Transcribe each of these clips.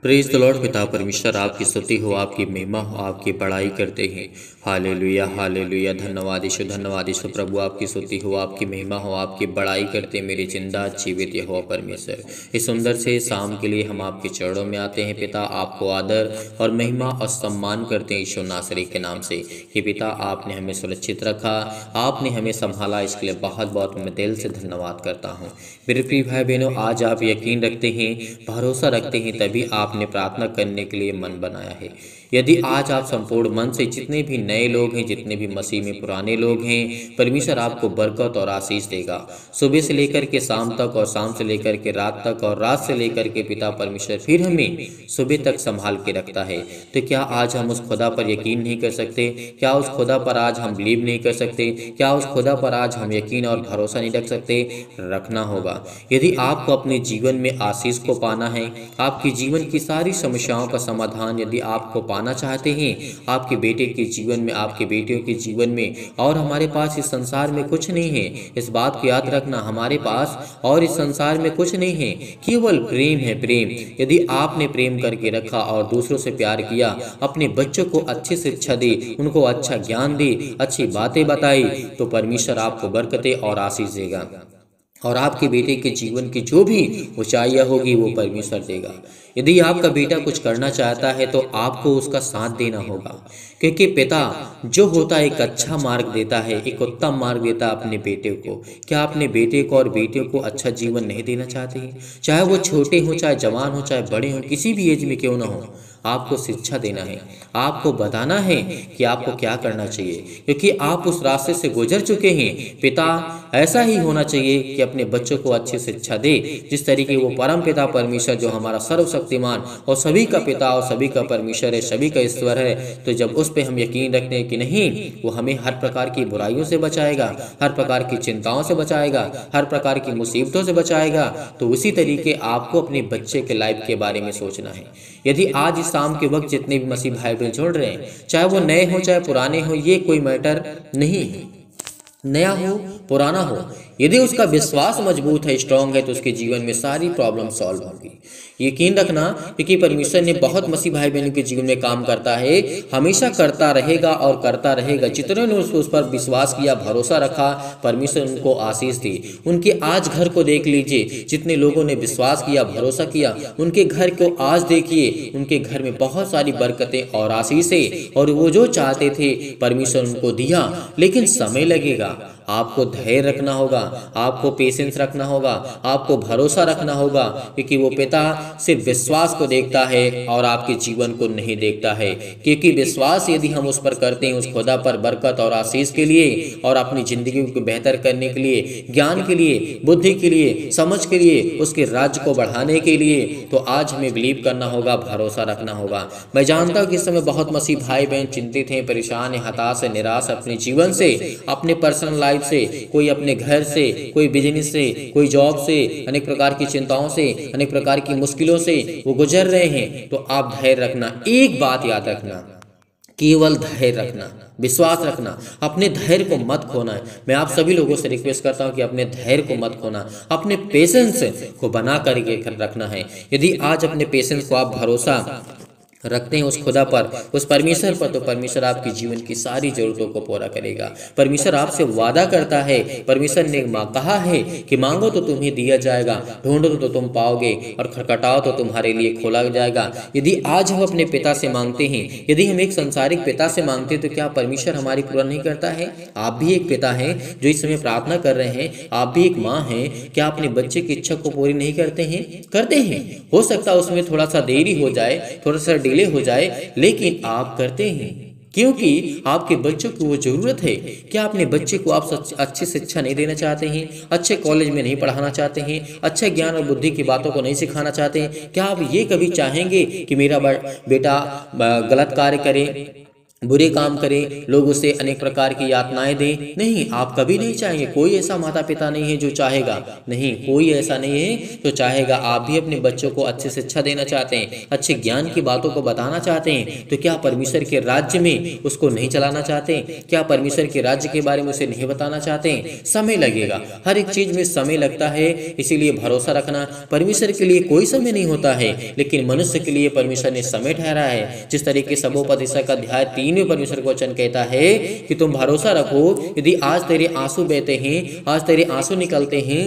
Praise the Lord. पिता परमेश्वर आपकी स्तुति हो, आपकी महिमा हो, आपकी बड़ाई करते हैं। Hallelujah hallelujah. धन्यवाद यीशु प्रभु, आपकी स्तुति हो, आपकी महिमा हो, आपकी बड़ाई करते हैं मेरे जिंदा जीवित यहोवा परमेश्वर। इस सुंदर से शाम के लिए हम आपके चरणों में आते हैं पिता, आपको आदर और महिमा और सम्मान करते हैं यीशु नासरी के नाम से कि पिता आपने हमें सुरक्षित रखा, आपने हमें संभाला, इसके लिए बहुत बहुत मैं दिल से धन्यवाद करता हूँ। मेरे प्रिय भाई बहनों, आज आप यकीन रखते हैं, भरोसा रखते हैं, तभी आपने प्रार्थना करने के लिए मन बनाया है। यदि आज आप संपूर्ण मन से, जितने भी नए लोग हैं, जितने भी मसीह में पुराने लोग हैं, परमेश्वर आपको बरकत और आशीष देगा। सुबह से लेकर के शाम तक और शाम से लेकर के रात तक और रात से लेकर के पिता परमेश्वर फिर हमें सुबह तक संभाल के रखता है। तो क्या आज हम उस खुदा पर यकीन नहीं कर सकते? क्या उस खुदा पर आज हम बिलीव नहीं कर सकते? क्या उस खुदा पर आज हम यकीन और भरोसा नहीं रख सकते? रखना होगा। यदि आपको अपने जीवन में आशीष को पाना है, आपके जीवन की सारी समस्याओं का समाधान यदि आपको पाना चाहते हैं, आपके बेटे के जीवन में, आपके बेटियों के जीवन में, और हमारे पास इस संसार में कुछ नहीं है, इस बात को याद रखना, हमारे पास और इस संसार में कुछ नहीं है, केवल प्रेम है। प्रेम यदि आपने प्रेम करके रखा और दूसरों से प्यार किया, अपने बच्चों को अच्छी शिक्षा दी, उनको अच्छा ज्ञान दी, अच्छी बातें बताई, तो परमेश्वर आपको बरकतें और आशीष देगा। और आपके बेटे के जीवन की जो भी ऊंचाइयाँ होगी वो परमेश्वर देगा। यदि आपका बेटा कुछ करना चाहता है तो आपको उसका साथ देना होगा, क्योंकि पिता जो होता है एक अच्छा मार्ग देता है, एक उत्तम मार्ग देता है अपने बेटे को। क्या अपने बेटे को और बेटियों को अच्छा जीवन नहीं देना चाहते हैं? चाहे वो छोटे हों, चाहे जवान हो, चाहे बड़े हों, किसी भी एज में क्यों ना हो, आपको शिक्षा देना है, आपको बताना है कि आपको क्या करना चाहिए, क्योंकि आप उस रास्ते से गुजर चुके हैं। पिता ऐसा ही होना चाहिए कि अपने बच्चों को अच्छी शिक्षा दे, जिस तरीके वो परम पिता परमेश्वर जो हमारा सर्वशक्तिमान और सभी का पिता और सभी का परमेश्वर है, सभी का ईश्वर है, तो जब उस पर हम यकीन रखते हैं कि नहीं, वो हमें हर प्रकार की बुराइयों से बचाएगा, हर प्रकार की चिंताओं से बचाएगा, हर प्रकार की मुसीबतों से बचाएगा, तो उसी तरीके आपको अपने बच्चे के लाइफ के बारे में सोचना है। यदि आज इस शाम के वक्त जितने भी मसीह भाई बहन जुड़ रहे हैं, चाहे वो नए हो चाहे पुराने हो, ये कोई मैटर नहीं है, नया हो पुराना हो, यदि उसका विश्वास मजबूत है, स्ट्रांग है, तो उसके जीवन में सारी प्रॉब्लम सॉल्व होगी। यकीन रखना, क्योंकि परमेश्वर ने बहुत मसीह भाई बहनों के जीवन में काम करता है, हमेशा करता रहेगा और करता रहेगा। जितने ने उस पर विश्वास किया, भरोसा रखा, परमेश्वर उनको आशीष दी। उनके आज घर को देख लीजिए, जितने लोगों ने विश्वास किया, भरोसा किया, उनके घर को आज देखिए, उनके घर में बहुत सारी बरकतें और आशीषें, और वो जो चाहते थे परमेश्वर उनको दिया। लेकिन समय लगेगा, आपको धैर्य रखना होगा, आपको पेशेंस रखना होगा, आपको भरोसा रखना होगा, क्योंकि वो पिता सिर्फ विश्वास को देखता है और आपके जीवन को नहीं देखता है। क्योंकि विश्वास यदि हम उस पर करते हैं, उस खुदा पर बरकत और आशीष के लिए और अपनी जिंदगी को बेहतर करने के लिए, ज्ञान के लिए, बुद्धि के लिए, समझ के लिए, उसके राज्य को बढ़ाने के लिए, तो आज हमें बिलीव करना होगा, भरोसा रखना होगा। मैं जानता हूँ कि इस समय बहुत मसीह भाई बहन चिंतित हैं, परेशान हैं, हताश हैं, निराश अपने जीवन से, अपने पर्सनल लाइफ से, कोई अपने घर से, कोई बिजनेस से, कोई जॉब से, अनेक प्रकार की चिंताओं से, अनेक प्रकार की मुश्किलों से वो गुजर रहे हैं। तो आप धैर्य रखना, एक बात याद रखना, केवल धैर्य रखना, विश्वास रखना, अपने धैर्य को मत खोना है। मैं आप सभी लोगों से रिक्वेस्ट करता हूं कि अपने धैर्य को मत खोना, अपने पेशेंस को बना करके रखना है। यदि आज अपने पेशेंस को आप भरोसा रखते हैं उस खुदा पर, उस परमेश्वर पर, तो परमेश्वर आपके जीवन की सारी जरूरतों को पूरा करेगा। परमेश्वर आपसे वादा करता है, परमेश्वर ने कहा है कि मांगो तो तुम्हें दिया जाएगा, ढूंढो तो तुम पाओगे, और खटखटाओ तो तुम्हारे लिए खोला जाएगा। यदि आज हम अपने पिता से मांगते हैं, यदि हम एक संसारिक पिता से मांगते हैं, तो क्या परमेश्वर हमारी पूरा नहीं करता है? आप भी एक पिता हैं जो इस समय प्रार्थना कर रहे हैं, आप भी एक माँ हैं, क्या अपने बच्चे की इच्छा को पूरी नहीं करते हैं? करते हैं। हो सकता है उसमें थोड़ा सा देरी हो जाए, थोड़ा सा डिले हो जाए, लेकिन आप करते हैं, क्योंकि आपके बच्चों को वो जरूरत है। क्या अपने बच्चे को आप अच्छी शिक्षा नहीं देना चाहते हैं? अच्छे कॉलेज में नहीं पढ़ाना चाहते हैं? अच्छे ज्ञान और बुद्धि की बातों को नहीं सिखाना चाहते हैं? क्या आप ये कभी चाहेंगे कि मेरा बेटा गलत कार्य करे, बुरे काम करें, लोग उसे अनेक प्रकार की यातनाएं दें। नहीं, आप कभी नहीं चाहेंगे। कोई ऐसा माता पिता नहीं है जो चाहेगा, नहीं, कोई ऐसा नहीं है जो चाहेगा। आप भी अपने बच्चों को अच्छी शिक्षा देना चाहते हैं, अच्छे ज्ञान की बातों को बताना चाहते हैं, तो क्या परमेश्वर के राज्य में उसको नहीं चलाना चाहते? क्या परमेश्वर के राज्य के बारे में उसे नहीं बताना चाहते? समय लगेगा, हर एक चीज में समय लगता है, इसीलिए भरोसा रखना। परमेश्वर के लिए कोई समय नहीं होता है, लेकिन मनुष्य के लिए परमेश्वर ने समय ठहरा है। जिस तरीके से सबोपदेशक अध्याय 3 में परमेश्वर का वचन कहता है कि तुम भरोसा रखो, यदि आज तेरे आंसू बहते हैं, आज तेरे आंसू निकलते हैं,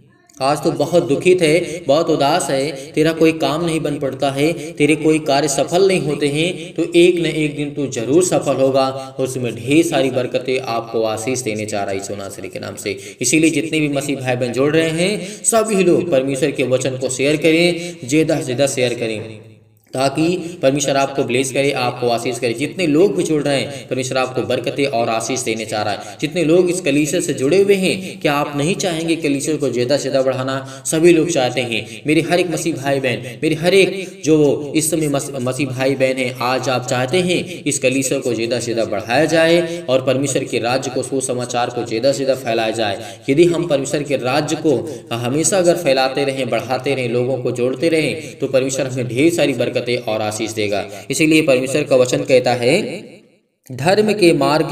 आज तो बहुत दुखित है, बहुत उदास है, तेरा कोई काम नहीं बन पड़ता है, तेरे कोई कार्य सफल नहीं होते हैं, तो एक न एक दिन तू जरूर सफल होगा और उसमें ढेर सारी बरकतें आपको आशीष देने चाह रहा है यीशु नासरी के नाम से। इसीलिए जितने भी मसीह भाई बहन जुड़ रहे हैं, सभी लोग परमेश्वर के वचन को शेयर करें, ज्यादा से ज्यादा शेयर करें, ताकि परमेश्वर आपको ब्लेस करे, आपको आशीष करे। जितने लोग भी जुड़ रहे हैं, परमेश्वर आपको बरकतें और आशीष देने चाह रहा है। जितने लोग इस कलीसिया से जुड़े हुए हैं, क्या आप नहीं चाहेंगे कलीसिया को ज़्यादा से ज़्यादा बढ़ाना? सभी लोग चाहते हैं। मेरे हर एक मसीह भाई बहन, मेरे हर एक जो इस समय मसीह भाई बहन हैं, आज आप चाहते हैं इस कलीसिया को ज़्यादा से ज़्यादा बढ़ाया जाए और परमेश्वर के राज्य को, सुसमाचार को ज़्यादा से ज़्यादा फैलाया जाए। यदि हम परमेश्वर के राज्य को हमेशा अगर फैलाते रहें, बढ़ाते रहें, लोगों को जोड़ते रहें, तो परमेश्वर हमें ढेर सारी बरकतें और आशीष देगा। इसीलिए परमेश्वर का वचन कहता है, धर्म के मार्ग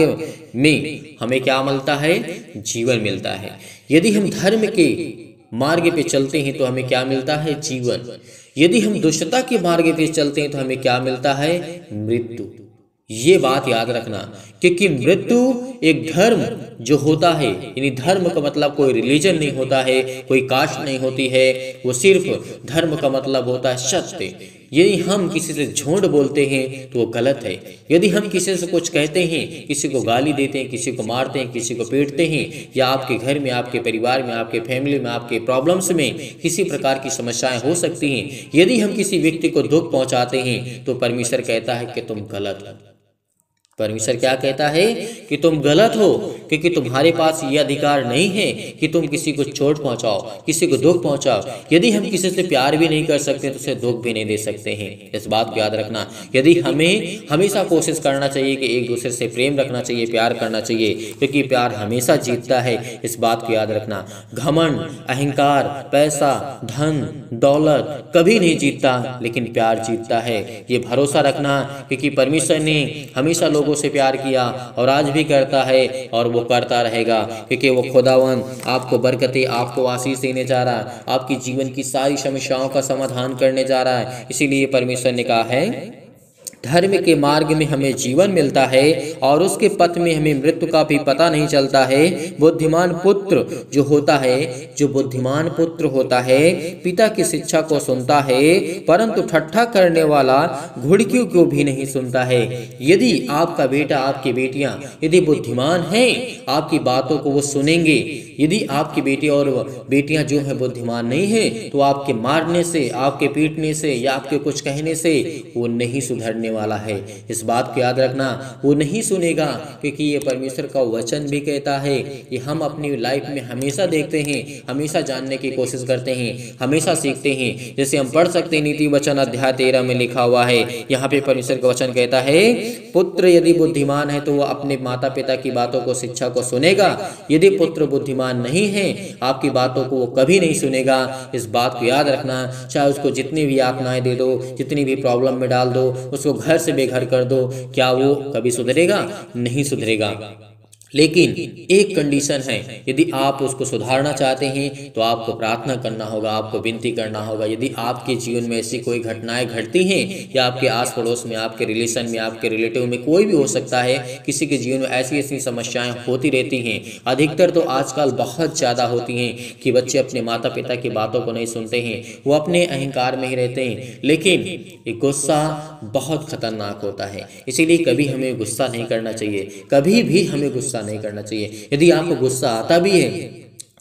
में हमें क्या मिलता है? जीवन मिलता है। यदि हम धर्म के मार्ग पे चलते हैं तो हमें क्या मिलता है? जीवन। यदि हम दुष्टता के मार्ग पे चलते हैं तो हमें क्या मिलता है? मृत्यु। ये बात याद रखना, क्योंकि मृत्यु एक धर्म जो होता है, यानी धर्म का मतलब कोई रिलीजन नहीं होता है, कोई कास्ट नहीं होती है, वो सिर्फ धर्म का मतलब होता है सत्य। यदि हम किसी से झूठ बोलते हैं तो वो गलत है। यदि हम किसी से कुछ कहते हैं, किसी को गाली देते हैं, किसी को मारते हैं, किसी को पीटते हैं, या आपके घर में, आपके परिवार में, आपके फैमिली में, आपके प्रॉब्लम्स में किसी प्रकार की समस्याएं हो सकती हैं, यदि हम किसी व्यक्ति को दुख पहुंचाते हैं तो परमेश्वर कहता है कि तुम गलत हो। परमेश्वर क्या कहता है? कि तुम गलत हो, क्योंकि तुम्हारे पास ये अधिकार नहीं है कि तुम किसी को चोट पहुंचाओ, किसी को दुख पहुंचाओ। यदि हम किसी से प्यार भी नहीं कर सकते तो उसे दुख भी नहीं दे सकते हैं। इस बात को याद रखना। यदि हमें हमेशा कोशिश करना चाहिए कि एक दूसरे से प्रेम रखना चाहिए, प्यार करना चाहिए, क्योंकि प्यार हमेशा जीतता है। इस बात को याद रखना। घमंड, अहंकार, पैसा, धन, दौलत कभी नहीं जीतता, लेकिन प्यार जीतता है। ये भरोसा रखना, क्योंकि परमेश्वर ने हमेशा लोगों से प्यार किया और आज भी करता है और वो करता रहेगा, क्योंकि वो खुदावन आपको बरकतें, आपको आशीष देने जा रहा है, आपकी जीवन की सारी समस्याओं का समाधान करने जा रहा है। इसीलिए परमेश्वर ने कहा है, धर्म के मार्ग में हमें जीवन मिलता है और उसके पथ में हमें मृत्यु का भी पता नहीं चलता है। बुद्धिमान पुत्र जो होता है, जो बुद्धिमान पुत्र होता है, पिता की शिक्षा को सुनता है, परंतु ठट्ठा करने वाला घुड़कियों को भी नहीं सुनता है। यदि आपका बेटा, आपकी बेटियां यदि बुद्धिमान हैं, आपकी बातों को वो सुनेंगे। यदि आपकी बेटी और बेटियां जो है बुद्धिमान नहीं है, तो आपके मारने से, आपके पीटने से या आपके कुछ कहने से वो नहीं सुधरने वाला है। इस बात को याद रखना, वो नहीं सुनेगा, क्योंकि ये परमेश्वर का वचन भी कहता है कि हम अपनी लाइफ में हमेशा देखते हैं, हमेशा जानने की कोशिश करते हैं, हमेशा सीखते हैं। जैसे हम पढ़ सकते हैं, नीति वचन अध्याय 13 में लिखा हुआ है, यहाँ पे परमेश्वर का वचन कहता है, पुत्र यदि बुद्धिमान है तो वह अपने माता पिता की बातों को, शिक्षा को सुनेगा। यदि पुत्र बुद्धिमान नहीं है, आपकी बातों को वो कभी नहीं सुनेगा। इस बात को याद रखना। चाहे उसको जितनी भी यातनाएं दे दो, जितनी भी प्रॉब्लम में डाल दो, उसको घर से बेघर कर दो, क्या वो कभी सुधरेगा? नहीं सुधरेगा। लेकिन एक कंडीशन है, यदि आप उसको सुधारना चाहते हैं तो आपको प्रार्थना करना होगा, आपको विनती करना होगा। यदि आपके जीवन में ऐसी कोई घटनाएं घटती हैं, या आपके आस पड़ोस में, आपके रिलेशन में, आपके रिलेटिव में, कोई भी हो सकता है, किसी के जीवन में ऐसी ऐसी समस्याएं होती रहती हैं। अधिकतर तो आजकल बहुत ज़्यादा होती हैं कि बच्चे अपने माता पिता की बातों को नहीं सुनते हैं, वो अपने अहंकार में ही रहते हैं। लेकिन ये गुस्सा बहुत खतरनाक होता है, इसीलिए कभी हमें गुस्सा नहीं करना चाहिए, कभी भी हमें गुस्सा नहीं करना चाहिए। यदि आपको गुस्सा आता भी है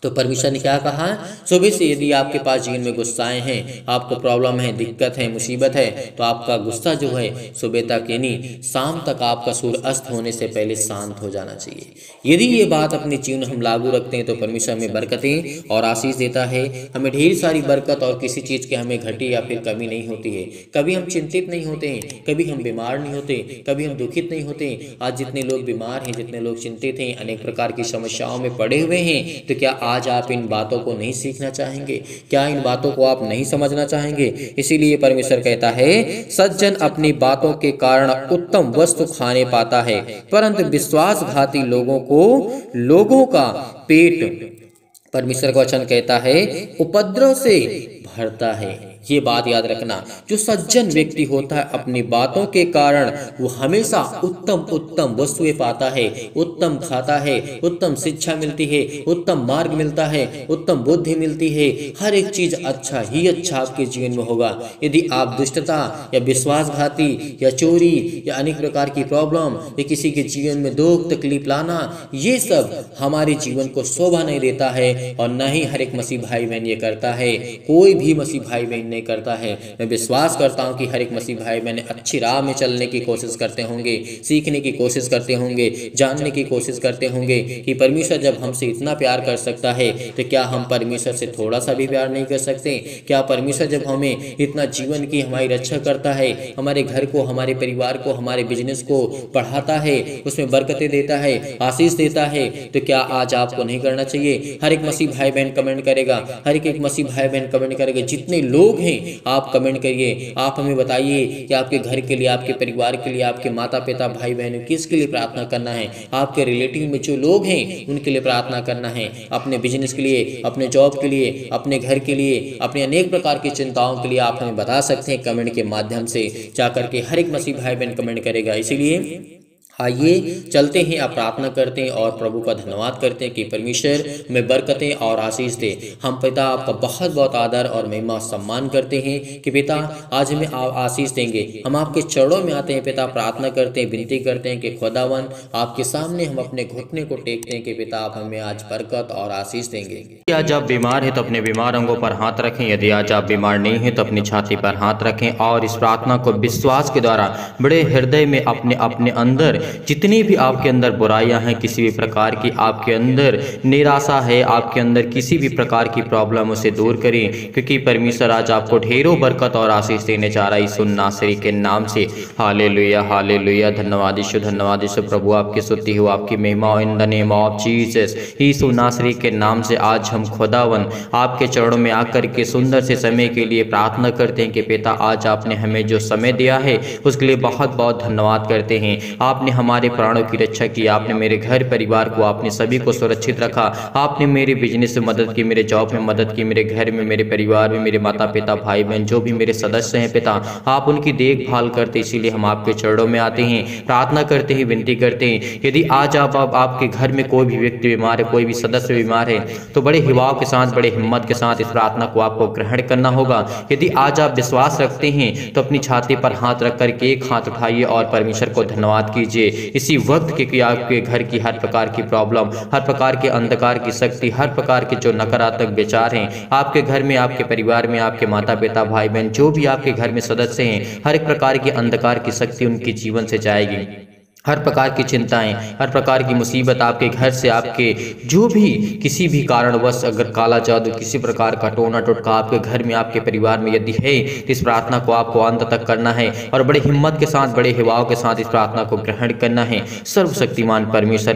तो परमेश्वर ने क्या कहा, सुबह से यदि आपके पास जीवन में गुस्साएं हैं, आपको प्रॉब्लम है, दिक्कत है, मुसीबत है, तो आपका गुस्सा जो है सुबह तक यानी शाम तक आपका सूर्य अस्त होने से पहले शांत हो जाना चाहिए। यदि ये बात अपने जीवन हम लागू रखते हैं तो परमेश्वर हमें बरकतें और आशीष देता है। हमें ढेर सारी बरकत और किसी चीज़ की हमें घटी या फिर कमी नहीं होती है। कभी हम चिंतित नहीं होते हैं, कभी हम बीमार नहीं होते, कभी हम दुखित नहीं होते। आज जितने लोग बीमार हैं, जितने लोग चिंतित हैं, अनेक प्रकार की समस्याओं में पड़े हुए हैं, तो क्या आज आप इन बातों को नहीं सीखना चाहेंगे? क्या इन बातों को आप नहीं समझना चाहेंगे? इसीलिए परमेश्वर कहता है, सज्जन अपनी बातों के कारण उत्तम वस्तु खाने पाता है, परंतु विश्वासघाती लोगों का पेट, परमेश्वर का वचन कहता है, उपद्रव से भरता है। ये बात याद रखना, जो सज्जन व्यक्ति होता है अपनी बातों के कारण वो हमेशा उत्तम वस्तुएं पाता है, उत्तम खाता है, उत्तम शिक्षा मिलती है, उत्तम मार्ग मिलता है, उत्तम बुद्धि मिलती है। हर एक चीज अच्छा ही अच्छा आपके जीवन में होगा। यदि आप दुष्टता या विश्वासघाती या चोरी या अनेक प्रकार की प्रॉब्लम या किसी के जीवन में दुख तकलीफ लाना, ये सब हमारे जीवन को शोभा नहीं देता है और न ही हर एक मसीह भाई बहन ये करता है। कोई भी मसीह भाई बहन नहीं करता है। मैं विश्वास करता हूं कि हर एक मसीह भाई बहन अच्छी राह में चलने की कोशिश करते होंगे, सीखने की कोशिश करते होंगे, जानने की कोशिश करते होंगे कि परमेश्वर जब हमसे इतना प्यार कर सकता है तो क्या हम परमेश्वर से थोड़ा सा भी प्यार नहीं कर सकते? क्या परमेश्वर जब हमें इतना जीवन की हमारी रक्षा करता है, हमारे घर को, हमारे परिवार को, हमारे बिजनेस को बढ़ाता है, उसमें बरकतें देता है, आशीष देता है, तो क्या आज आपको नहीं करना चाहिए? हर एक मसीह भाई बहन कमेंट करेगा, हर एक मसीह भाई बहन कमेंट करेगा। जितने लोग हैं आप कमेंट करिए, आप हमें बताइए कि आपके घर के लिए, आपके परिवार के लिए, आपके माता पिता भाई बहनों किसके लिए प्रार्थना करना है? आपके रिलेटिव में जो लोग हैं उनके लिए प्रार्थना करना है, अपने बिजनेस के लिए, अपने जॉब के लिए, अपने घर के लिए, अपने अनेक प्रकार की चिंताओं के लिए आप हमें बता सकते हैं कमेंट के माध्यम से। जाकर के हर एक मसीह भाई बहन कमेंट करेगा। इसीलिए आइए चलते हैं, आप प्रार्थना करते हैं और प्रभु का धन्यवाद करते हैं कि परमेश्वर में बरकतें और आशीष दे। हम पिता आपका बहुत बहुत आदर और महिमा सम्मान करते हैं कि पिता आज हमें आशीष देंगे। हम आपके चरणों में आते हैं पिता, प्रार्थना करते हैं, विनती करते हैं कि खुदावन आपके सामने हम अपने घुटने को टेकते हैं कि पिता आप हमें आज बरकत और आशीष देंगे। आज आप बीमार हैं तो अपने बीमार अंगों पर हाथ रखें। यदि आज आप बीमार नहीं हैं तो अपनी छाती पर हाथ रखें और इस प्रार्थना को विश्वास के द्वारा बड़े हृदय में अपने अंदर जितनी भी आपके अंदर बुराइयां हैं, किसी भी प्रकार की आपके अंदर निराशा है, आपके अंदर किसी भी प्रकार की प्रॉब्लम उसे दूर करें, क्योंकि परमेश्वर आज आपको ढेरों बरकत और आशीष देने जा रहा है यीशु नासरी के नाम से। Hallelujah hallelujah. धन्यवाद यीशु प्रभु, आपकी स्तुति हो, आपकी महिमा in the name of Jesus. Yeshu नासरी के नाम से आज हम खुदावन आपके चरणों में आकर के सुंदर से समय के लिए प्रार्थना करते हैं कि पिता आज आपने हमें जो समय दिया है उसके लिए बहुत बहुत धन्यवाद करते हैं। आपने हमारे प्राणों की रक्षा की, आपने मेरे घर परिवार को, आपने सभी को सुरक्षित रखा, आपने मेरे बिजनेस में मदद की, मेरे जॉब में मदद की, मेरे घर में, मेरे परिवार में, मेरे माता पिता भाई बहन जो भी मेरे सदस्य हैं पिता, आप उनकी देखभाल करते। इसीलिए हम आपके चरणों में आते हैं, प्रार्थना करते हैं, विनती करते हैं। यदि आज आपके घर में कोई भी व्यक्ति बीमार है, कोई भी सदस्य बीमार है, तो बड़े हिवाव के साथ, बड़े हिम्मत के साथ इस प्रार्थना को आपको ग्रहण करना होगा। यदि आज आप विश्वास रखते हैं तो अपनी छाती पर हाथ रख करके एक हाथ उठाइए और परमेश्वर को धन्यवाद कीजिए इसी वक्त के कि आपके घर की हर प्रकार की प्रॉब्लम, हर प्रकार के अंधकार की शक्ति, हर प्रकार के जो नकारात्मक विचार हैं आपके घर में, आपके परिवार में, आपके माता पिता भाई बहन जो भी आपके घर में सदस्य हैं, हर एक प्रकार की अंधकार की शक्ति उनके जीवन से जाएगी। हर प्रकार की चिंताएं, हर प्रकार की मुसीबत आपके घर से, आपके जो भी किसी भी कारणवश अगर काला जादू, किसी प्रकार का टोना टोटका आपके घर में, आपके परिवार में यदि है, तो इस प्रार्थना को आपको अंत तक करना है और बड़े हिम्मत के साथ, बड़े हिवाव के साथ इस प्रार्थना को ग्रहण करना है। सर्वशक्तिमान परमेश्वर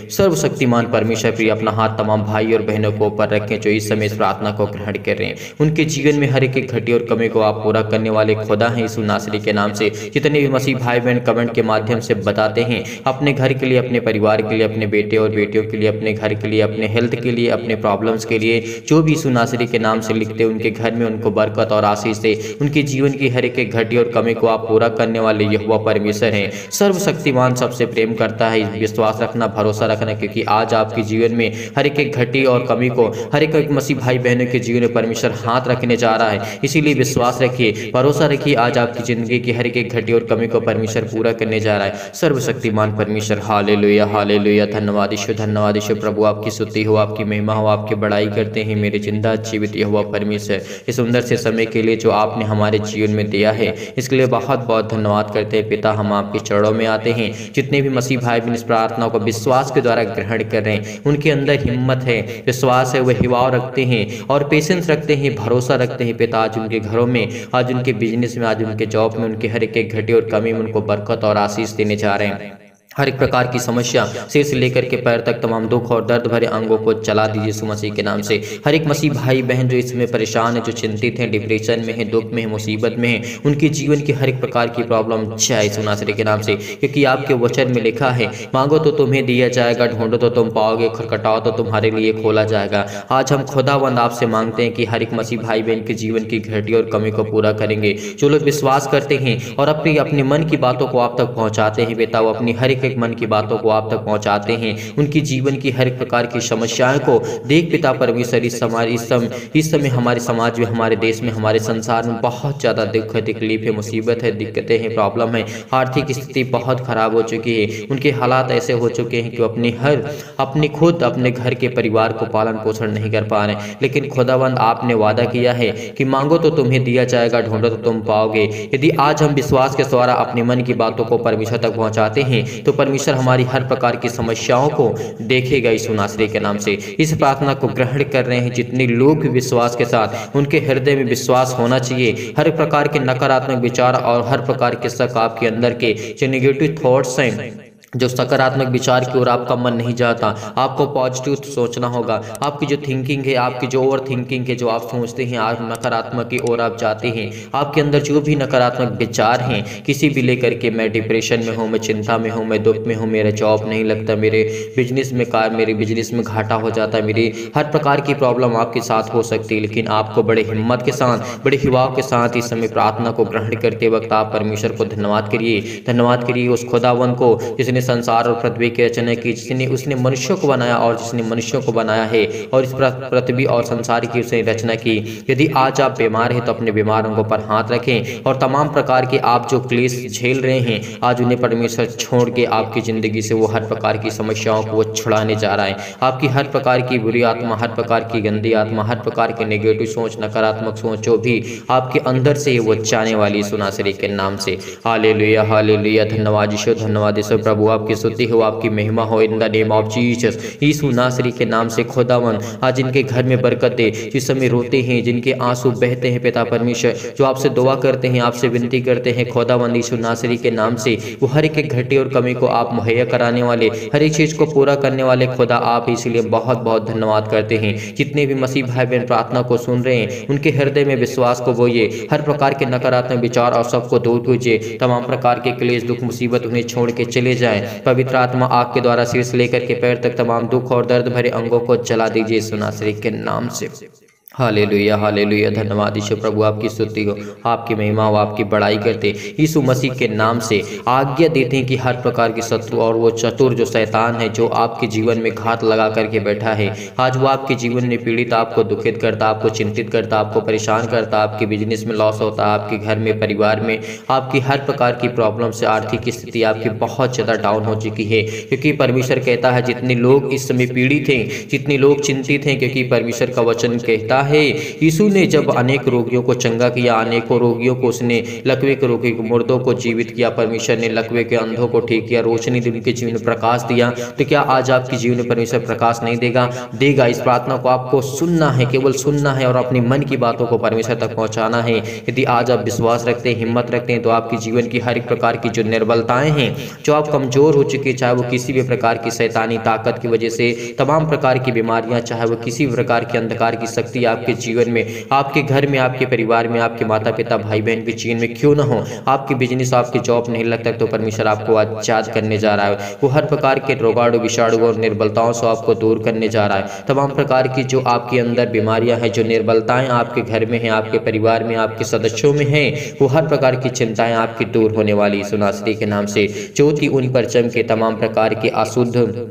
प्रिय अपना हाथ तमाम भाई और बहनों को ऊपर रखें जो इस समय इस प्रार्थना को ग्रहण कर रहे हैं। उनके जीवन में हर एक घटी और कमी को आप पूरा करने वाले खुदा हैं यीशु नासरी के नाम से। जितने भी मसीह भाई बहन कमेंट के माध्यम से बता हैं अपने घर के लिए, अपने परिवार के लिए, अपने बेटे और बेटियों के लिए, अपने घर के लिए, अपने हेल्थ के लिए, अपने प्रॉब्लम्स के लिए, जो भी यीशु नासरी के नाम से लिखते हैं उनके घर में उनको बरकत और आशीष दे। उनके जीवन की हर एक घटी और कमी को आप पूरा करने वाले यहोवा परमेश्वर हैं। सर्वशक्तिमान सबसे प्रेम करता है, विश्वास रखना, भरोसा रखना, क्योंकि आज आपके जीवन में हर एक घटी और कमी को हर एक मसीह भाई बहनों के जीवन में परमेश्वर हाथ रखने जा रहा है। इसीलिए विश्वास रखिए, भरोसा रखिए, आज आपकी जिंदगी की हर एक घटी और कमी को परमेश्वर पूरा करने जा रहा है। सर्वशक्तिमान परमेश्वर। Hallelujah hallelujah. धन्यवाद ईश्वर प्रभु, आपकी स्तुति हो, आपकी महिमा हो, आपकी बड़ाई करते हैं मेरे जिंदा जीवित यहोवा परमेश्वर। इस सुंदर से समय के लिए जो आपने हमारे जीवन में दिया है, इसके लिए बहुत बहुत धन्यवाद करते हैं पिता। हम आपके चरणों में आते हैं। जितने भी मसीह भाई बहन इस प्रार्थना को विश्वास के द्वारा ग्रहण कर रहे हैं, उनके अंदर हिम्मत है, विश्वास है, वह हिवाव रखते हैं और पेशेंस रखते हैं, भरोसा रखते हैं पिता। आज उनके घरों में, आज उनके बिजनेस में, आज उनके जॉब में, उनके हर एक घटे और कमी में उनको बरकत और आशीष देने जा रहे हैं। हर एक प्रकार की समस्या सिर से लेकर के पैर तक तमाम दुख और दर्द भरे अंगों को चला दीजिए यीशु मसीह के नाम से। हर एक मसीह भाई बहन जो इसमें परेशान है, जो चिंतित हैं, डिप्रेशन में है, दुख में है, मुसीबत में है, उनके जीवन की हर एक प्रकार की प्रॉब्लम जाए यीशु नासरी के नाम से। क्योंकि आपके वचन में लिखा है, मांगो तो तुम्हें दिया जाएगा, ढूंढो तो तुम पाओगे, खटखटाओ तो तुम्हारे लिए खोला जाएगा। आज हम खुदावंद आपसे मांगते हैं कि हर एक मसीह भाई बहन के जीवन की घटी और कमी को पूरा करेंगे। जो लोग विश्वास करते हैं और अपनी मन की बातों को आप तक पहुंचाते हैं बेटा, वो अपनी हर एक मन की बातों को आप तक पहुंचाते हैं, उनकी जीवन की हर एक प्रकार की समस्याएं को देख पिता परमेश्वर। इस समय हमारे समाज में, हमारे देश में, हमारे संसार में बहुत ज़्यादा दुख है, तकलीफ है, मुसीबत है, दिक्कतें हैं, प्रॉब्लम है, आर्थिक स्थिति बहुत खराब हो चुकी है। उनके हालात ऐसे हो चुके हैं कि अपने खुद अपने घर के परिवार को पालन पोषण नहीं कर पा रहे। लेकिन खुदावंद आपने वादा किया है कि मांगो तो तुम्हें दिया जाएगा, ढूंढो तो तुम पाओगे। यदि आज हम विश्वास के द्वारा अपने मन की बातों को परमेश्वर तक पहुंचाते हैं तो परमेश्वर हमारी हर प्रकार की समस्याओं को देखेगा यीशु नासरी के नाम से। इस प्रार्थना को ग्रहण कर रहे हैं जितने लोग भी विश्वास के साथ, उनके हृदय में विश्वास होना चाहिए। हर प्रकार के नकारात्मक विचार और हर प्रकार के शक आपके अंदर के जो नेगेटिव थॉट्स हैं, जो सकारात्मक विचार की ओर आपका मन नहीं जाता, आपको पॉजिटिव सोचना होगा। आपकी जो थिंकिंग है, आपकी जो ओवर थिंकिंग है, जो आप सोचते हैं आप नकारात्मक की ओर आप जाते हैं, आपके अंदर जो भी नकारात्मक विचार हैं किसी भी लेकर के, मैं डिप्रेशन में हूँ, मैं चिंता में हूँ, मैं दुख में हूँ, मेरा जॉब नहीं लगता, मेरे बिजनेस में घाटा हो जाता है, मेरी हर प्रकार की प्रॉब्लम आपके साथ हो सकती है। लेकिन आपको बड़े हिम्मत के साथ, बड़े हिवाव के साथ इस समय प्रार्थना को ग्रहण करते वक्त आप परमेश्वर को धन्यवाद करिए उस खुदावन को जिसने संसार और पृथ्वी की रचना की, जिसने उसने मनुष्यों को बनाया और जिसने मनुष्यों को बनाया है और इस पृथ्वी और संसार की उसने रचना की। यदि आज आप बीमार हैं तो अपने बीमार अंगों पर हाथ रखें और तमाम प्रकार के आप जो क्लेश झेल रहे हैं, आज उन्हें परमेश्वर छोड़ के आपकी जिंदगी से वो हर प्रकार की समस्याओं को वो छुड़ाने जा रहा है। आपकी हर प्रकार की बुरी आत्मा, हर प्रकार की गंदी आत्मा, हर प्रकार की नेगेटिव सोच, नकारात्मक सोच जो भी आपके अंदर से वो जाने वाली यीशु नासरी के नाम से। Hallelujah hallelujah. धन्यवाद ईश्वर प्रभु, आपकी स्तुति हो, आपकी महिमा हो in the name of Jesus. Yeshu नासरी के नाम से खुदावन आज इनके घर में बरकत दे, जिस समय रोते हैं, जिनके आंसू बहते हैं पिता परमेश्वर, जो आपसे दुआ करते हैं, आपसे विनती करते हैं खुदावन यीशु नासरी के नाम से, वो हर एक घटी और कमी को आप मुहैया कराने वाले, हर एक चीज को पूरा करने वाले खुदा आप, इसलिए बहुत बहुत धन्यवाद करते हैं। जितने भी मसीह भाई बहन प्रार्थना को सुन रहे हैं, उनके हृदय में विश्वास को बोइए, हर प्रकार के नकारात्मक विचार और सबको दूर कीजिए, तमाम प्रकार के क्लेश, दुख, मुसीबत उन्हें छोड़ के चले जाएं। पवित्र आत्मा आग के द्वारा शीर्ष लेकर के पैर तक तमाम दुख और दर्द भरे अंगों को जला दीजिए यीशु नासरी के नाम से। Hallelujah hallelujah. धन्यवाद ईश्वर प्रभु, आपकी स्तुति हो, आपकी महिमा हो, आपकी बड़ाई करते यीशु मसीह के नाम से आज्ञा देते हैं कि हर प्रकार की शत्रु और वो चतुर जो शैतान है, जो आपके जीवन में घात लगा करके बैठा है, आज वो आपके जीवन में पीड़ित, आपको दुखित करता, आपको चिंतित करता, आपको परेशान करता, आपके बिजनेस में लॉस होता, आपके घर में, परिवार में आपकी हर प्रकार की प्रॉब्लम से आर्थिक स्थिति आपकी बहुत ज़्यादा डाउन हो चुकी है। क्योंकि परमेश्वर कहता है जितने लोग इस समय पीड़ित हैं, जितने लोग चिंतित हैं, क्योंकि परमेश्वर का वचन कहता है यीशु ने जब अनेक रोगियों को चंगा किया, अनेकों रोगियों को उसने, लकवे के रोगी को, मुर्दों को जीवित किया, परमेश्वर ने लकवे के अंधों को ठीक किया, रोशनी दी, उनके जीवन में प्रकाश दिया, तो क्या आज आपके जीवन में परमेश्वर प्रकाश नहीं देगा? इस प्रार्थना को आपको सुनना है, केवल सुनना है और अपनी मन की बातों को परमेश्वर तक पहुंचाना है। यदि आज आप विश्वास रखते हैं, हिम्मत रखते हैं, तो आपके जीवन की हर एक प्रकार की जो निर्बलताएं हैं, जो आप कमजोर हो चुके, चाहे वो किसी भी प्रकार की शैतानी ताकत की वजह से, तमाम प्रकार की बीमारियां, चाहे वो किसी भी प्रकार की अंधकार की शक्ति आपके जीवन में, आपके घर में, आपके परिवार में, आपके माता पिता भाई बहन के जीवन में क्यों ना हो, आपके बिजनेस, आपके जॉब नहीं लगता, तो परमेश्वर आपको आजाद करने जा रहा है। वो हर प्रकार के रोगाणु, विषाणु और निर्बलताओं से आपको दूर करने जा रहा है। तमाम प्रकार की जो आपके अंदर बीमारियां हैं, जो निर्बलताएं आपके घर में हैं, आपके परिवार में, आपके सदस्यों में हैं, वो हर प्रकार की चिंताएं आपकी दूर होने वाली यीशु नासरी के नाम से। ज्योति उन पर चमके, तमाम प्रकार के अशुद्ध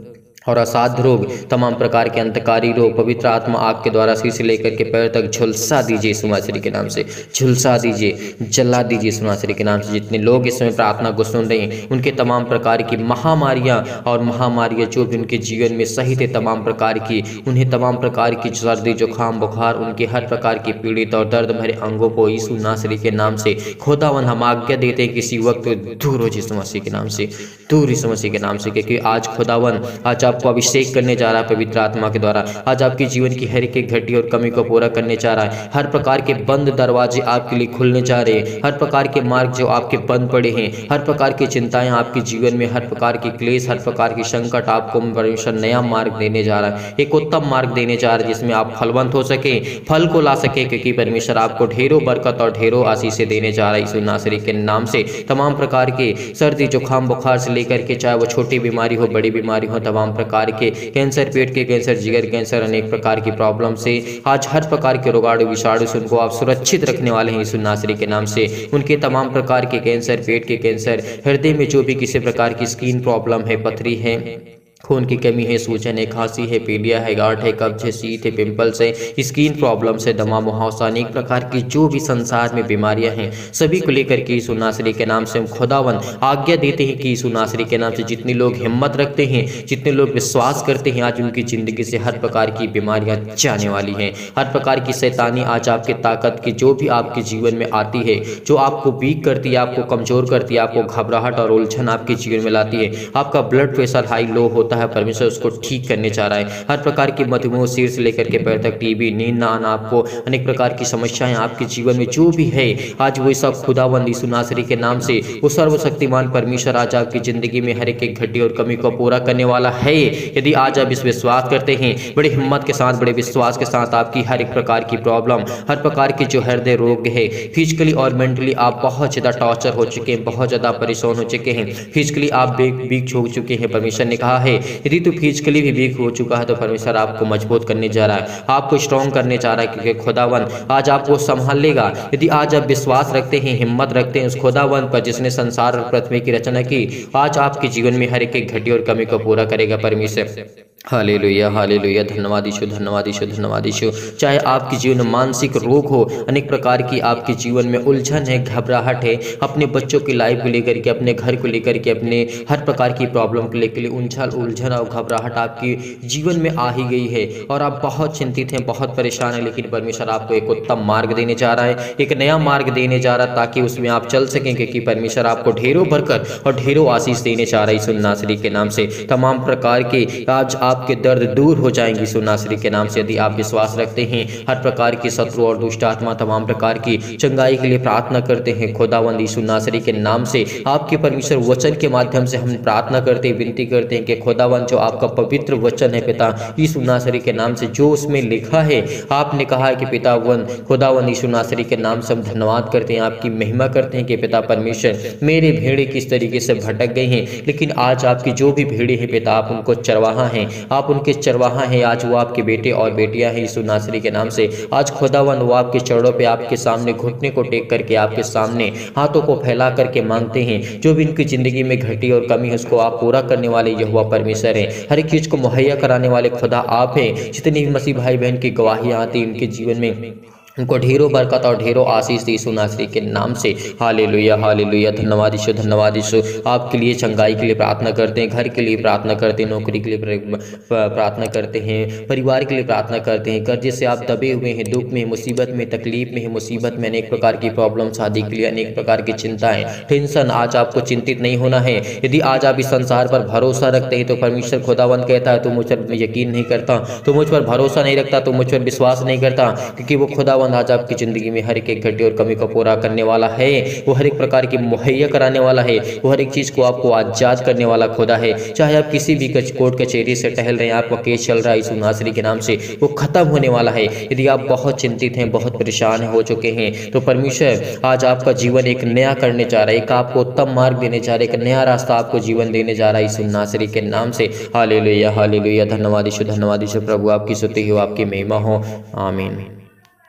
और असाध्य रोग, तमाम प्रकार के अंतकारी रोग पवित्र आत्मा आग के द्वारा सिर से लेकर के पैर तक झुलसा दीजिए यीशु मसीह के नाम से, झुलसा दीजिए, जला दीजिए यीशु मसीह के नाम से। जितने लोग इस समय प्रार्थना को सुन रहे हैं उनके तमाम प्रकार की महामारियां और महामारियां जो भी उनके जीवन में सहित है तमाम प्रकार की, उन्हें तमाम प्रकार की सर्दी जुकाम बुखार, उनके हर प्रकार की पीड़ित और दर्द भरे अंगों को यीशु नासरी के नाम से खुदावन हम आज्ञा देते हैं किसी वक्त दूर हो यीशु मसीह के नाम से, दूर यीशु मसीह के नाम से। क्योंकि आज खुदावन आज आपको अभिषेक करने जा रहा है पवित्र आत्मा के द्वारा, आज आपके जीवन की हर एक घटी और कमी को पूरा करने जा रहा है। हर प्रकार के बंद दरवाजे आपके लिए खुलने जा रहे हैं, हर प्रकार के मार्ग जो आपके बंद पड़े हैं, हर प्रकार की चिंताएं आपके जीवन में, हर प्रकार की क्लेश, हर प्रकार की संकट, आपको परमेश्वर नया मार्ग देने जा रहा है, एक उत्तम मार्ग देने जा रहा है जिसमें आप फलवंत हो सके, फल को ला सके। क्योंकि परमेश्वर आपको ढेरों बरकत और ढेरों आशीषें देने जा रहा है यीशु नासरी के नाम से। तमाम प्रकार के सर्दी जुकाम बुखार से लेकर के चाहे वो छोटी बीमारी हो बड़ी बीमारी हो, तमाम प्रकार के कैंसर, पेट के कैंसर, जिगर कैंसर, अनेक प्रकार की प्रॉब्लम से आज हर प्रकार के रोगाणु विषाणु से उनको आप सुरक्षित रखने वाले हैं यीशु नासरी के नाम से। उनके तमाम प्रकार के कैंसर, पेट के कैंसर, हृदय में जो भी किसी प्रकार की स्किन प्रॉब्लम है, पथरी है, खून की कमी है, सूजन है, खांसी है, पीलिया है, गांठ है, कब्ज है, शीत है, पिंपल्स है, स्किन प्रॉब्लम से, दमा मुहावसा, अनेक प्रकार की जो भी संसार में बीमारियां हैं सभी को लेकर के यीशु नासरी के नाम से हम खुदावन आज्ञा देते हैं कि यीशु नासरी के नाम से जितने लोग हिम्मत रखते हैं, जितने लोग विश्वास करते हैं, आज उनकी जिंदगी से हर प्रकार की बीमारियां जाने वाली हैं। हर प्रकार की शैतानी आज आपके ताकत की जो भी आपके जीवन में आती है, जो आपको वीक करती है, आपको कमजोर करती है, आपको घबराहट और उलझन आपके जीवन में लाती है, आपका ब्लड प्रेशर हाई लो होता है, परमेश्वर उसको ठीक करने चाह रहा है। हर प्रकार की मधुमेह सिर से लेकर के पैर तक, टीबी, नींद ना आना, आपको अनेक प्रकार की समस्याएं आपके जीवन में जो भी है, आज वो सब खुदावंद यीशु नासरी के नाम से वो सर्वशक्तिमान परमेश्वर आज आपकी जिंदगी में हर एक घटी और कमी को पूरा करने वाला है। यदि आज आप इस विश्वास करते हैं, बड़ी हिम्मत के साथ, बड़े विश्वास के साथ, आपकी हर एक प्रकार की प्रॉब्लम, हर प्रकार के जो हृदय रोग है, फिजिकली और मेंटली आप बहुत ज्यादा टॉर्चर हो चुके हैं, बहुत ज्यादा परेशान हो चुके हैं, फिजिकली आप वीक हो चुके हैं, परमेश्वर ने कहा है यदि तो फिजिकली भी वीक हो चुका है तो परमेश्वर आपको मजबूत करने जा रहा है, आपको स्ट्रॉन्ग करने जा रहा है। क्योंकि खुदावन आज आपको संभाल लेगा यदि आज आप विश्वास रखते हैं, हिम्मत रखते हैं उस खुदावन पर जिसने संसार और पृथ्वी की रचना की। आज आपके जीवन में हर एक घटी और कमी को पूरा करेगा परमेश्वर। हालेलुया, हालेलुया, धन्यवाद यीशु, धन्यवाद यीशु, धन्यवाद यीशु। चाहे आपके जीवन में मानसिक रोग हो, अनेक प्रकार की आपके जीवन में उलझन है, घबराहट है, अपने बच्चों की लाइफ को लेकर के, अपने घर को लेकर के, अपने हर प्रकार की प्रॉब्लम को लेकर उलझन और घबराहट आपकी जीवन में आ ही गई है और आप बहुत चिंतित हैं, बहुत परेशान हैं, लेकिन परमेश्वर आपको एक उत्तम मार्ग देने जा रहा है, एक नया मार्ग देने जा रहा है ताकि उसमें आप चल सकें। क्योंकि परमेश्वर आपको ढेरों बरकत और ढेरों आशीष देने जा रहा है यीशु नासरी के नाम से। तमाम प्रकार के आज आपके दर्द दूर हो जाएंगे यीशु नासरी के नाम से। यदि आप विश्वास रखते हैं, हर प्रकार की शत्रु और दुष्ट आत्मा तमाम प्रकार की चंगाई के लिए प्रार्थना करते हैं, खुदावंद यीशु नासरी के नाम से आपके परमेश्वर वचन के माध्यम से हम प्रार्थना करते हैं, विनती करते हैं कि खुदावंद जो आपका पवित्र वचन है पिता यीशु नासरी के नाम से, जो उसमें लिखा है, आपने कहा है कि पितावंद खुदावंद यीशु नासरी के नाम से हम धन्यवाद करते हैं, आपकी महिमा करते हैं कि पिता परमेश्वर मेरे भेड़े किस तरीके से भटक गई हैं, लेकिन आज आपकी जो भी भेड़े हैं पिता आप उनको चरवाहा हैं, आप उनके चरवाहा हैं। आज वो आपके बेटे और बेटियां हैं यीशु नासरी के नाम से। आज खुदावन वो आपके चरणों पे आपके सामने घुटने को टेक करके आपके सामने हाथों को फैला करके मांगते हैं जो भी इनकी जिंदगी में घटी और कमी है उसको आप पूरा करने वाले यहोवा परमेश्वर हैं। हर एक चीज को मुहैया कराने वाले खुदा आप हैं। जितनी भी मसीह भाई बहन की गवाहियां आती उनके जीवन में उनको ढेरों बरकत और ढेरों आशीष दी यीशु नासरी के नाम से। हालेलुया, हालेलुया, धन्यवाद यीशु, धन्यवाद यीशु। आपके लिए चंगाई के लिए प्रार्थना करते हैं, घर के लिए प्रार्थना करते हैं, नौकरी के लिए प्रार्थना करते हैं, परिवार के लिए प्रार्थना करते हैं। कर्जे से आप दबे हुए हैं, दुख में, मुसीबत में, तकलीफ में है, मुसीबत में, अनेक प्रकार की प्रॉब्लम, शादी के लिए अनेक प्रकार की चिंताएं, टेंशन, आज आपको चिंतित नहीं होना है। यदि आज आप इस संसार पर भरोसा रखते हैं तो परमेश्वर खुदावंद कहता है तू मुझ पर यकीन नहीं करता, तो मुझ पर भरोसा नहीं रखता, तो मुझ पर विश्वास नहीं करता, क्योंकि वो खुदावंद आज आपकी जिंदगी में हर एक घटी और कमी को पूरा करने वाला है। वो हर एक प्रकार की मुहैया कराने वाला है, वो हर एक चीज को आपको आजाद करने वाला खुदा है। चाहे आप किसी भी कोर्ट कचहरी से टहल रहे हैं, आपका केस चल रहा है यीशु नासरी के नाम से, वो खत्म होने वाला है। यदि आप बहुत चिंतित हैं, बहुत परेशान हो चुके हैं, तो परमेश्वर आज आपका जीवन एक नया करने जा रहा है, एक आपको उत्तम मार्ग देने जा रहा है, एक नया रास्ता आपको जीवन देने जा रहा है यीशु नासरी के नाम से। हालेलुया, हालेलुया, धन्यवाद यीशु, धन्यवाद यीशु। प्रभु आपकी स्तुति हो, आपकी महिमा हो, आमीन।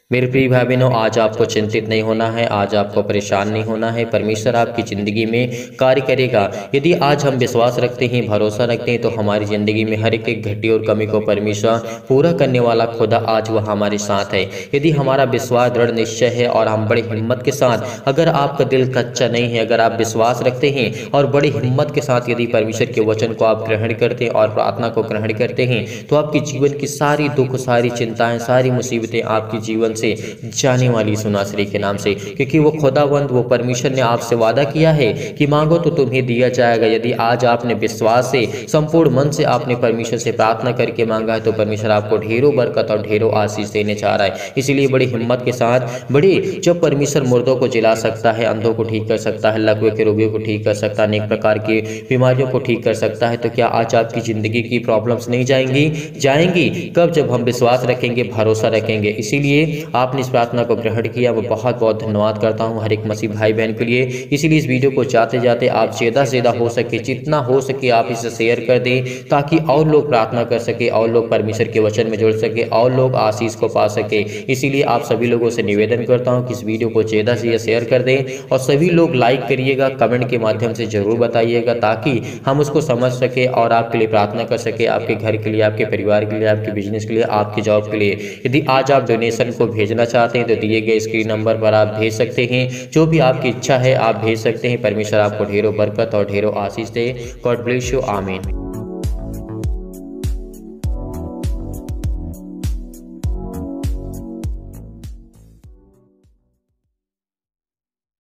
मेरे प्रिय भाई बहनों, आज आपको चिंतित नहीं होना है, आज आपको परेशान नहीं होना है। परमेश्वर आपकी ज़िंदगी में कार्य करेगा। यदि आज हम विश्वास रखते हैं, भरोसा रखते हैं, तो हमारी ज़िंदगी में हर एक घटी और कमी को परमेश्वर पूरा करने वाला खुदा आज वह हमारे साथ है। यदि हमारा विश्वास दृढ़ निश्चय है और हम बड़ी हिम्मत के साथ, अगर आपका दिल कच्चा नहीं है, अगर आप विश्वास रखते हैं और बड़ी हिम्मत के साथ यदि परमेश्वर के वचन को आप ग्रहण करते हैं और प्रार्थना को ग्रहण करते हैं, तो आपके जीवन की सारी दुख, सारी चिंताएं, सारी मुसीबतें आपके जीवन से जाने वाली सुनासरी के नाम से। क्योंकि वो खुदावंद, वो परमेश्वर ने आपसे वादा किया है कि मांगो तो तुम्हें दिया जाएगा। यदि आज आपने विश्वास से, संपूर्ण मन से आपने परमेश्वर से प्रार्थना करके मांगा है, तो परमेश्वर आपको ढेरों बरकत और ढेरों आशीष देने चाह रहा है। इसलिए बड़ी हिम्मत के साथ, जब परमेश्वर मुर्दों को जिला सकता है, अंधों को ठीक कर सकता है, लकवे के रोगियों को ठीक कर सकता है, अनेक प्रकार की बीमारियों को ठीक कर सकता है, तो क्या आज आपकी जिंदगी की प्रॉब्लम्स नहीं जाएंगी? कब? जब हम विश्वास रखेंगे, भरोसा रखेंगे। इसीलिए आपने इस प्रार्थना को ग्रहण किया, मैं बहुत बहुत धन्यवाद करता हूं हर एक मसीह भाई बहन के लिए। इसीलिए इस वीडियो को जाते जाते आप ज़्यादा से ज़्यादा हो सके, जितना हो सके आप इसे शेयर कर दें, ताकि और लोग प्रार्थना कर सके, और लोग परमेश्वर के वचन में जुड़ सके, और लोग आशीष को पा सके। इसीलिए आप सभी लोगों से निवेदन करता हूँ कि इस वीडियो को ज़्यादा से ज़्यादा शेयर कर दें, और सभी लोग लाइक करिएगा, कमेंट के माध्यम से ज़रूर बताइएगा, ताकि हम उसको समझ सके और आपके लिए प्रार्थना कर सके, आपके घर के लिए, आपके परिवार के लिए, आपके बिजनेस के लिए, आपके जॉब के लिए। यदि आज आप डोनेशन को भेजना चाहते हैं तो दिए गए स्क्रीन नंबर पर आप भेज सकते हैं। जो भी आपकी इच्छा है आप भेज सकते हैं। परमेश्वर आपको ढेरों बरकत और ढेरों आशीष दे। God bless you. आमीन।